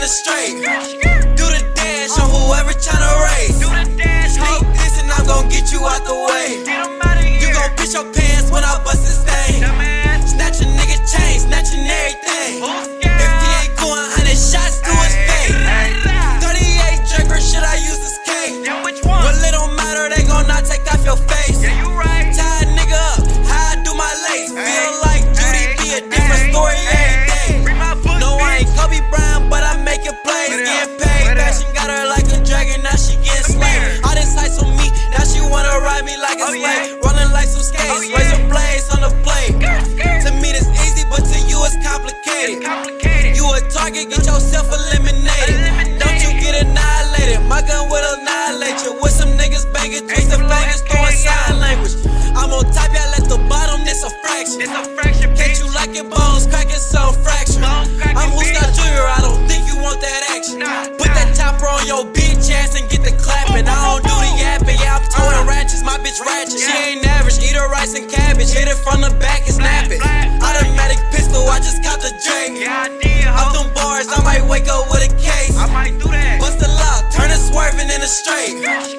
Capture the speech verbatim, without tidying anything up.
the straight. Do the dash on whoever tryna race. Sneak this and I'm gon' get you out the way. You gon' piss your pants when I bust this thing. Snatch a nigga chain, snatching everything. If he ain't going hundred shots to his face. thirty-eight Draker, should I use this cake? Well, it don't matter, they gon' not take off your face. Tie a nigga up, how I do my lace. Feel like Judy be a different story every day. No, I ain't Kobe Bryant, but I make it plays. Getting paid, fashion got her like a dragon, now she getting slayed. All this ice on me, now she wanna ride me like a slave. Rolling like some skates, razor blades on the blade. To me this easy, but to you it's complicated. You a target, get yourself eliminated. Don't you get annihilated, my gun will annihilate you. With some niggas banging, twist the fingers, throwing sign language. I'm on top, y'all at the bottom, this a fraction. Can't you like it, bones cracking, some fracture. I'm who's got Junior, I don't think you want that action. Put that chopper on your bitch ass and get the clapping. I don't do the yapping, yeah, I'm towing ratchets, my bitch ratchet. She ain't average, eat her rice and cabbage, hit it from the back and snap it. Automatic pistol, I just caught the Drake. Off them bars, I might wake up with a case. Bust the lock, turn it swerving in the straight.